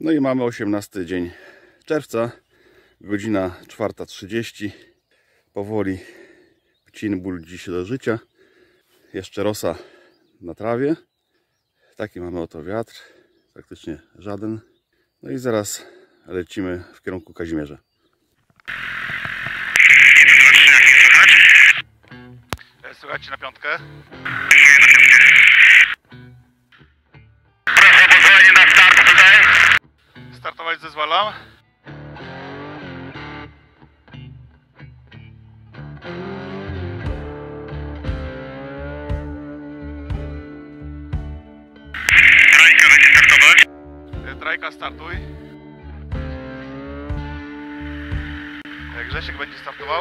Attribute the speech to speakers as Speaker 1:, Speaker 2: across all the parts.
Speaker 1: No i mamy 18 dzień czerwca, godzina 4:30. Powoli pcin budzi się do życia. Jeszcze rosa na trawie. Taki mamy oto wiatr, praktycznie żaden. No i zaraz lecimy w kierunku Kazimierza. Słuchajcie na piątkę.
Speaker 2: Proszę o pozwolenie na start tutaj.
Speaker 1: Startować zezwalam.
Speaker 2: Trajka będzie startować.
Speaker 1: Trajka, startuj. Grzesiek będzie startował.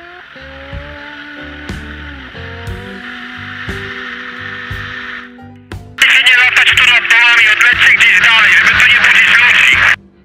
Speaker 2: Chcecie nie latać tu nad dołami, odlećcie gdzieś dalej, żeby tu nie budzić ludzi.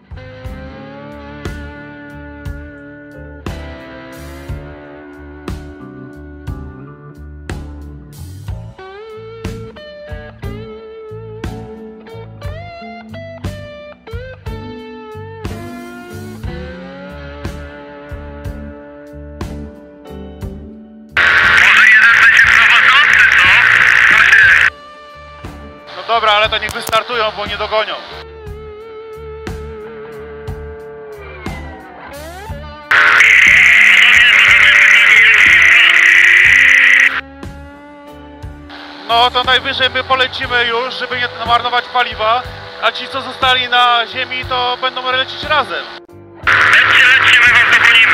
Speaker 1: No dobra, ale to niech wystartują, bo nie dogonią. No to najwyżej my polecimy już, żeby nie marnować paliwa, a ci co zostali na ziemi to będą lecieć razem.
Speaker 2: Lećcie, my was dogonimy.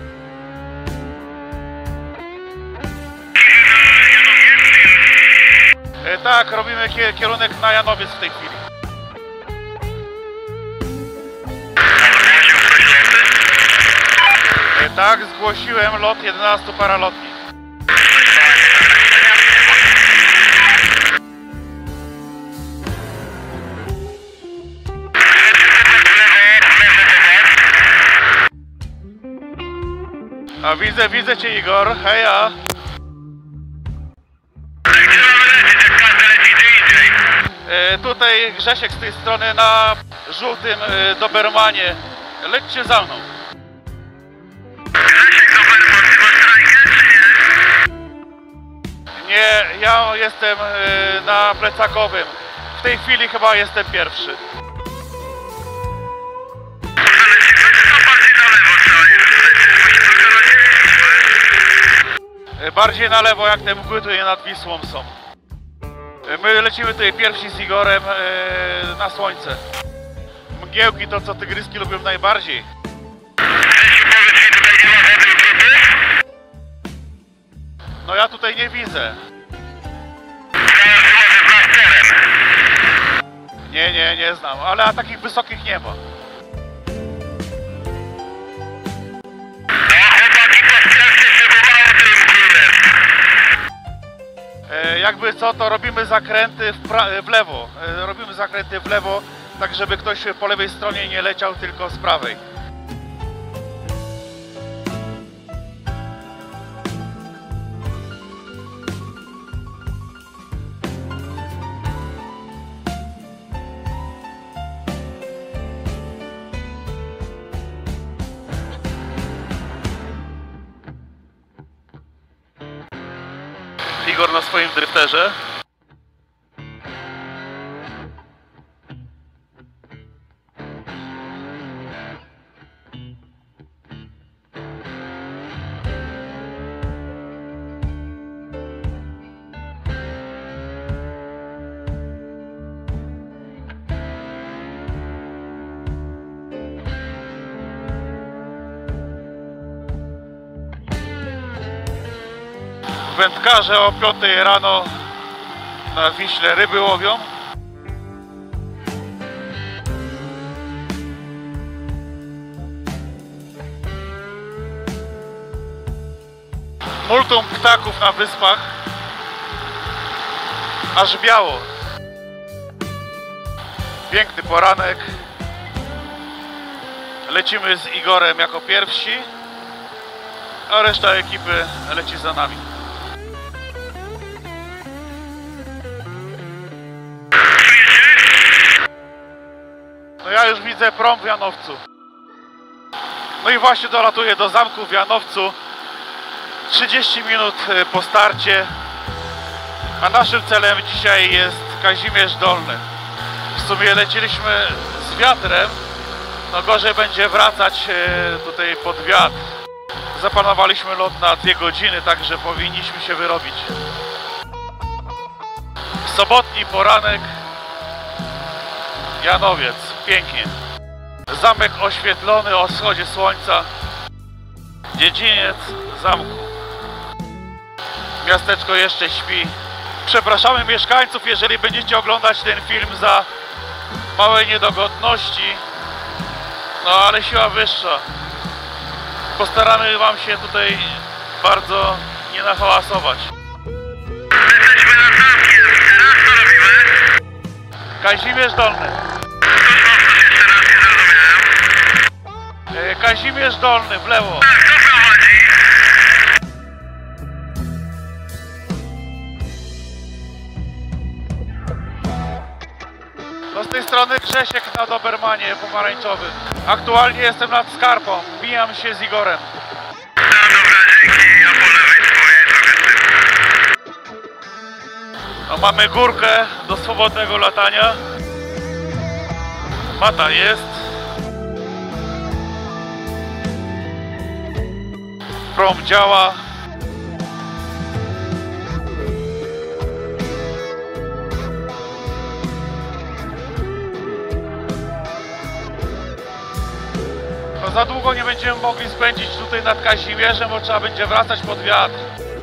Speaker 1: Tak, robimy kierunek na Janowiec w tej chwili.
Speaker 2: Zgłosił ktoś loty?
Speaker 1: Tak, zgłosiłem lot 11 paralotni. A widzę cię, Igor, heja.
Speaker 2: Gdzie mamy lecieć, jak każdy leci gdzie indziej?
Speaker 1: Tutaj Grzesiek z tej strony na żółtym Dobermanie. Lećcie za mną.
Speaker 2: Grzesiek Doberman, ty masz trajkę, czy nie?
Speaker 1: Nie, ja jestem na plecakowym. W tej chwili chyba jestem pierwszy.
Speaker 2: Może lecimy, czy to bardziej na lewo trzeba jest lecieć? Musimy wykonać
Speaker 1: Bardziej na lewo, jak te mgły tutaj nad Wisłą są. My lecimy tutaj pierwsi z Igorem na słońce. Mgiełki to co tygryski lubią najbardziej.
Speaker 2: Grzesiu, powiedz mi, tutaj nie ma wody ukryty?
Speaker 1: No ja tutaj nie widzę.
Speaker 2: Myślałem, że może z laserem.
Speaker 1: Nie znam, ale takich wysokich nie ma.
Speaker 2: No chłopaki, pospieszcie się, bo mało tej mgły jest.
Speaker 1: Jakby co, to robimy zakręty w lewo. Robimy zakręty w lewo, tak żeby ktoś po lewej stronie nie leciał, tylko z prawej. Igor na swoim drifterze. Wędkarze o 5 rano na Wiśle ryby łowią. Multum ptaków na wyspach. Aż biało. Piękny poranek. Lecimy z Igorem jako pierwsi, a reszta ekipy leci za nami. No ja
Speaker 3: już widzę prom w Janowcu. No i właśnie dolatuję do zamku w Janowcu. 30 minut po starcie. A naszym celem dzisiaj jest Kazimierz Dolny. W sumie leciliśmy z wiatrem. No gorzej będzie wracać tutaj pod wiatr. Zaplanowaliśmy lot na 2 godziny, także powinniśmy się wyrobić. Sobotni poranek. Janowiec. Pięknie. Zamek oświetlony o wschodzie słońca. Dziedziniec zamku. Miasteczko jeszcze śpi. Przepraszamy mieszkańców, jeżeli będziecie oglądać ten film za małe niedogodności. No ale siła wyższa. Postaramy wam się tutaj bardzo nie nahałasować.
Speaker 2: Jesteśmy nad zamkiem. Teraz co robimy?
Speaker 3: Kazimierz Dolny.
Speaker 2: Powtórz jeszcze raz, nie zrozumiałem.
Speaker 3: Kazimierz Dolny, w lewo.
Speaker 2: Kto prowadzi?
Speaker 3: No z tej strony Grzesiek na Dobermanie pomarańczowym. Aktualnie jestem nad Skarpą. Bijam się z Igorem.
Speaker 2: No dobra, dzięki. Ja po lewej twojej trochę z tyłu.
Speaker 3: No, mamy górkę do swobodnego latania. Mata jest. Prom działa. No za długo nie będziemy mogli spędzić tutaj nad Kazimierzem, bo trzeba będzie wracać pod wiatr.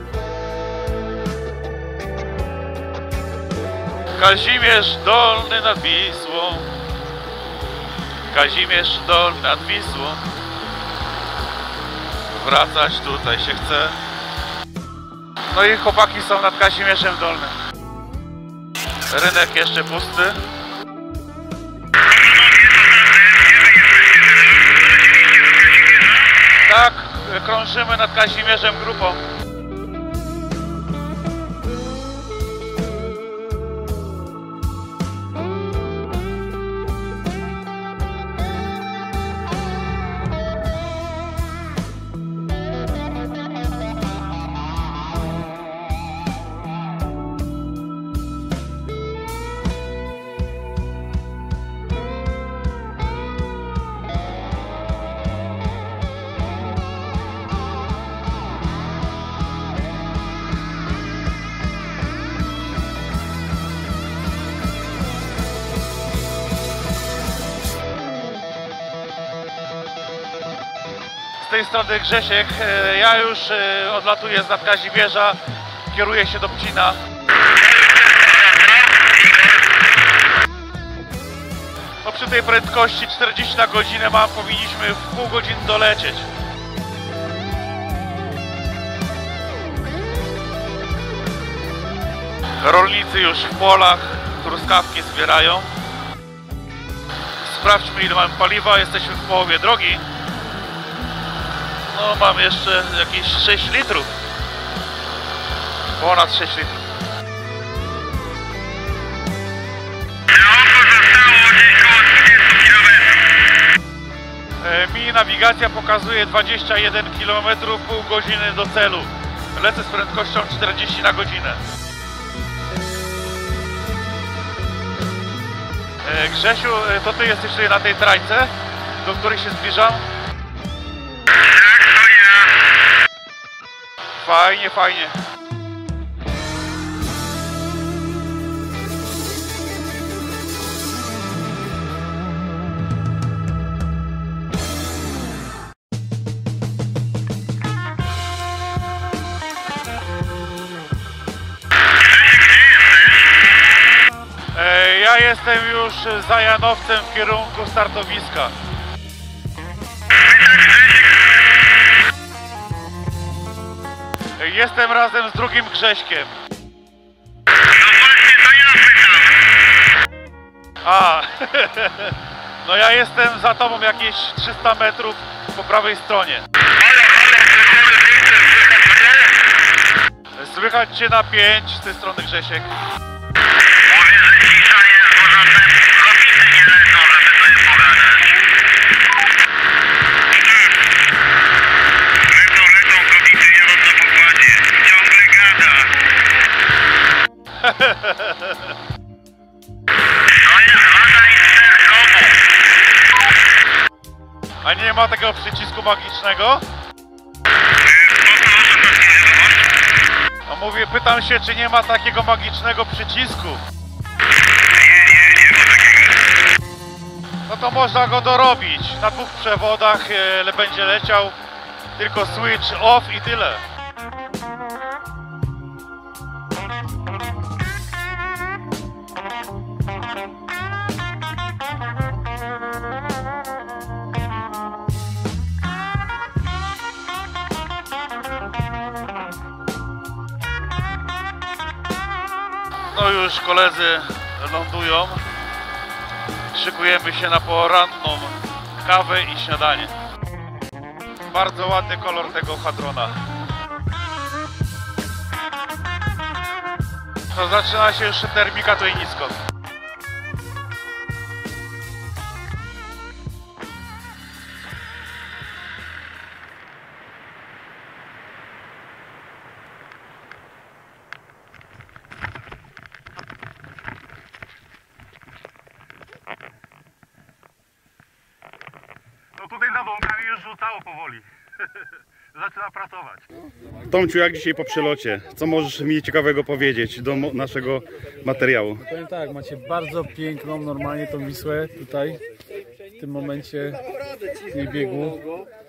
Speaker 3: Kazimierz Dolny nad Wisłą. Kazimierz Dolny nad Wisłą. Wracać tutaj się chce. No i chłopaki są nad Kazimierzem Dolnym. Rynek jeszcze pusty. Tak, krążymy nad Kazimierzem grupą. Z tej strony Grzesiek, ja już odlatuję z nad Kazimierza, kieruję się do Pcina. No przy tej prędkości 40 na godzinę powinniśmy w pół godziny dolecieć. Rolnicy już w polach truskawki zbierają. Sprawdźmy, ile mamy paliwa, jesteśmy w połowie drogi. No mam jeszcze jakieś 6 litrów. Ponad 6 litrów. Mi nawigacja pokazuje 21 km, pół godziny do celu. Lecę z prędkością 40 na godzinę. Grzesiu, to ty jesteś tutaj na tej trajce, do której się zbliżam?
Speaker 2: Tak, to ja.
Speaker 3: Fajnie, fajnie. Ja jestem już za Janowcem w kierunku startowiska. Jestem razem z drugim Grześkiem.
Speaker 2: No właśnie, to ja pytam.
Speaker 3: A, no ja jestem za tobą jakieś 300 metrów po prawej stronie. Słychać cię na 5 z tej strony, Grzesiek.
Speaker 2: Mówię, że cisza jest, bo zatem kobiety nie lecą, żeby sobie pogadać.
Speaker 3: A nie ma takiego przycisku magicznego? No mówię, pytam się, czy nie ma takiego magicznego przycisku. No to można go dorobić. Na 2 przewodach będzie leciał tylko switch off i tyle. No już koledzy lądują. Szykujemy się na poranną kawę i śniadanie. Bardzo ładny kolor tego hadrona. To zaczyna się już termika tu i nisko. No tutaj za bąkami już rzucało powoli. Zaczyna pracować.
Speaker 1: Tomciu, jak dzisiaj po przelocie? Co możesz mi ciekawego powiedzieć do naszego materiału?
Speaker 4: Powiem tak, macie bardzo piękną, normalnie tą Wisłę tutaj, w tym momencie, w jej biegu.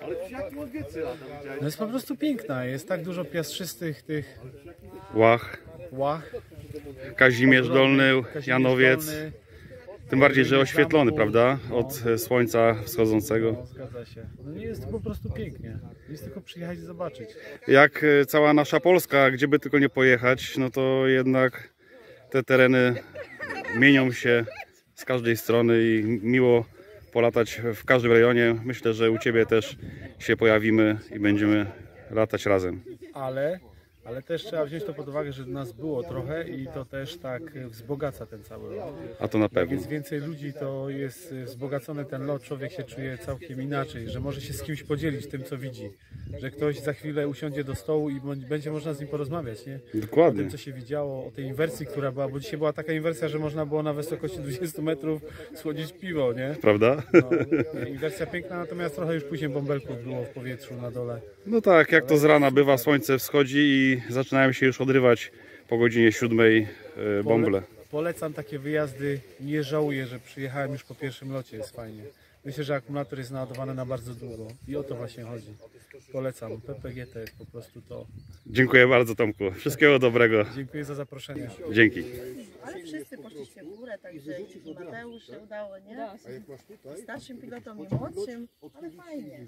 Speaker 4: No jest po prostu piękna, jest tak dużo piaszczystych tych
Speaker 1: Łach,
Speaker 4: łach.
Speaker 1: Kazimierz Dolny,
Speaker 4: Kazimierz
Speaker 1: Janowiec.
Speaker 4: Dolny.
Speaker 1: Tym bardziej, że oświetlony, prawda? Od słońca wschodzącego.
Speaker 4: No, zgadza się. No nie jest to po prostu pięknie. Jest tylko przyjechać i zobaczyć.
Speaker 1: Jak cała nasza Polska, gdzie by tylko nie pojechać, no to jednak te tereny mienią się z każdej strony i miło polatać w każdym rejonie. Myślę, że u Ciebie też się pojawimy i będziemy latać razem.
Speaker 4: Ale też trzeba wziąć to pod uwagę, że nas było trochę i to też tak wzbogaca ten cały lot.
Speaker 1: A to na
Speaker 4: Jak
Speaker 1: pewno.
Speaker 4: jest więcej ludzi, to jest wzbogacony ten lot, człowiek się czuje całkiem inaczej, że może się z kimś podzielić tym, co widzi. Że ktoś za chwilę usiądzie do stołu i będzie można z nim porozmawiać, nie? O
Speaker 1: Dokładnie.
Speaker 4: tym, co się widziało, o tej inwersji, która była, bo dzisiaj była taka inwersja, że można było na wysokości 20 metrów schłodzić piwo, nie?
Speaker 1: Prawda?
Speaker 4: No, inwersja piękna, natomiast trochę już później bąbelków było w powietrzu na dole.
Speaker 1: No tak, jak to z rana bywa, słońce wschodzi i zaczynają się już odrywać po godzinie 7 bąble.
Speaker 4: Polecam takie wyjazdy, nie żałuję, że przyjechałem już po pierwszym locie, jest fajnie. Myślę, że akumulator jest naładowany na bardzo długo i o to właśnie chodzi. Polecam, PPG to jest po prostu to.
Speaker 1: Dziękuję bardzo, Tomku. Wszystkiego dobrego.
Speaker 4: Dziękuję za zaproszenie.
Speaker 1: Dzięki.
Speaker 5: Ale wszyscy poszliście w górę, także i Mateusz się udało, nie? Starszym pilotom i młodszym, ale fajnie.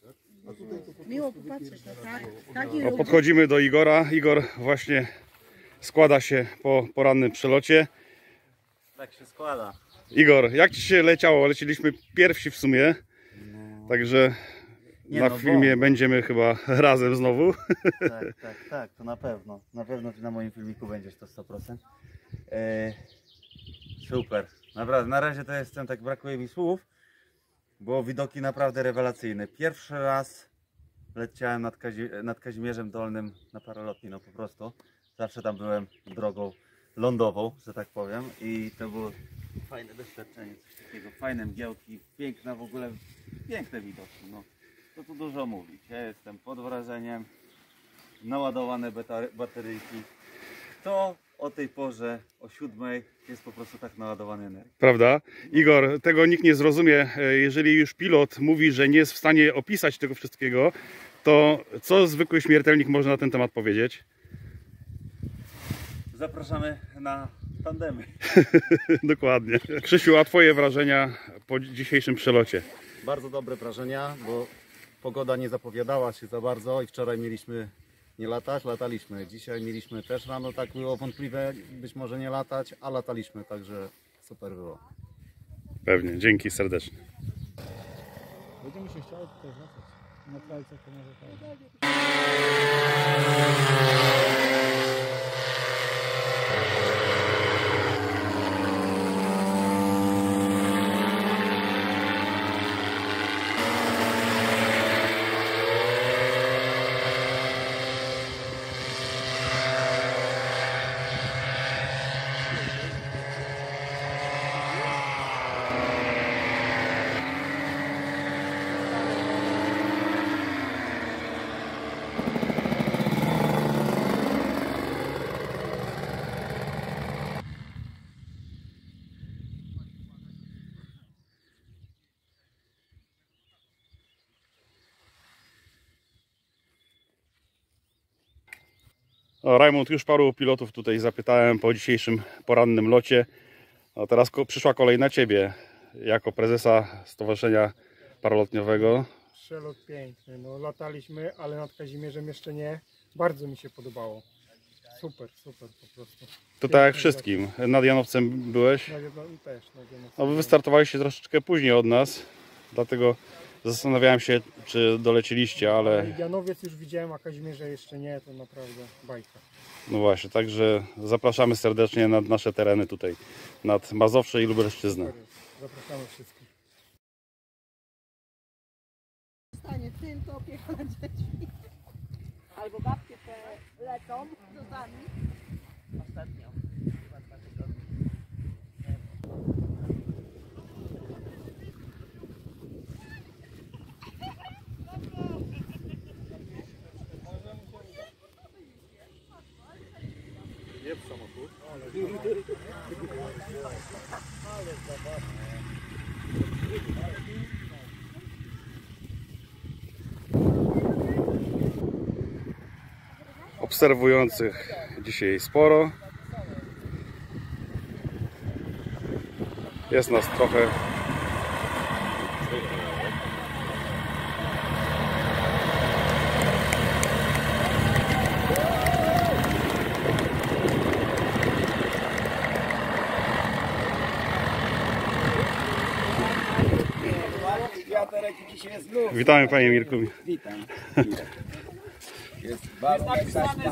Speaker 5: Miło popatrzeć na taki ruch.
Speaker 1: Podchodzimy do Igora. Igor właśnie składa się po porannym przelocie.
Speaker 6: Tak się składa.
Speaker 1: Igor, jak Ci się leciało? Leciliśmy pierwsi w sumie. Także na filmie będziemy chyba razem znowu.
Speaker 6: Tak, to na pewno. Na pewno Ty na moim filmiku będziesz to 100%. Super. Naprawdę, na razie to jestem, tak brakuje mi słów, bo widoki naprawdę rewelacyjne. Pierwszy raz leciałem nad Kazimierzem Dolnym na paralotni, no po prostu. Zawsze tam byłem drogą lądową, że tak powiem, i to było fajne doświadczenie, coś takiego, fajne mgiełki, piękne w ogóle, piękne widoki, no. To tu dużo mówić, ja jestem pod wrażeniem, naładowane bateryjki, to o tej porze, o 7 jest po prostu tak naładowany energii.
Speaker 1: Prawda? Igor, tego nikt nie zrozumie. Jeżeli już pilot mówi, że nie jest w stanie opisać tego wszystkiego, to co zwykły śmiertelnik może na ten temat powiedzieć?
Speaker 6: Zapraszamy na tandemy.
Speaker 1: Dokładnie. Krzysiu, a Twoje wrażenia po dzisiejszym przelocie?
Speaker 7: Bardzo dobre wrażenia, bo pogoda nie zapowiadała się za bardzo i wczoraj mieliśmy nie latać, lataliśmy. Dzisiaj mieliśmy też rano, tak było wątpliwe, być może nie latać, a lataliśmy, także super było.
Speaker 1: Pewnie, dzięki serdecznie.
Speaker 4: Będziemy się chciało tutaj wracać. Na krajce to może tak.
Speaker 1: O, Rajmund, już paru pilotów tutaj zapytałem po dzisiejszym porannym locie. A teraz przyszła kolej na Ciebie jako prezesa Stowarzyszenia Paralotniowego.
Speaker 8: Przelot piękny, no lataliśmy, ale nad Kazimierzem jeszcze nie. Bardzo mi się podobało. Super, super po prostu.
Speaker 1: To tak jak wszystkim. Nad Janowcem byłeś.
Speaker 8: Też.
Speaker 1: No, wy wystartowaliście troszeczkę później od nas, dlatego zastanawiałem się, czy dolecieliście, ale
Speaker 8: Janowiec już widziałem, a Kazimierze jeszcze nie, to naprawdę bajka.
Speaker 1: no właśnie, także zapraszamy serdecznie nad nasze tereny tutaj, nad Mazowsze i Lubelszczyznę.
Speaker 8: Zapraszamy wszystkich.
Speaker 5: Stanie tylko opieka nad dziećmi. Albo babcie te lecą do sami. Ostatnio.
Speaker 1: Obserwujących dzisiaj sporo. Jest nas trochę. Witamy Panie Mirku.
Speaker 9: Witam. Jest warunek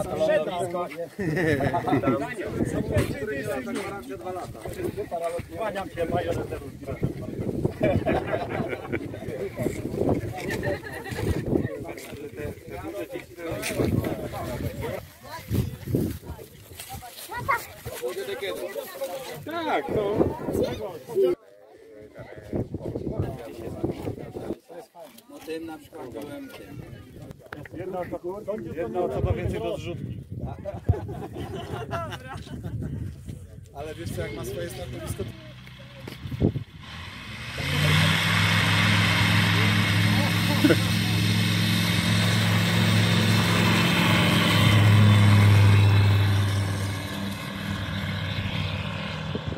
Speaker 9: Kłaniam się, majorze. Tak, to. No tym na przykład byłem tym.
Speaker 4: Jedna osoba więcej do zrzutki.
Speaker 8: Ale wiesz co, jak ma swoje stanowisko,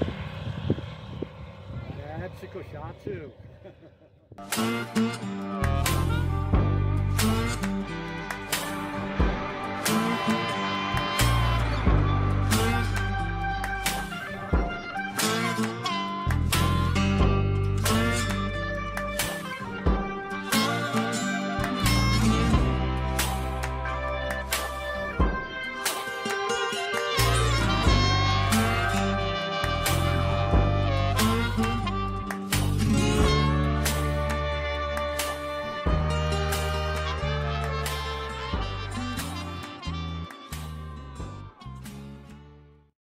Speaker 4: Nie, przykosiaczył.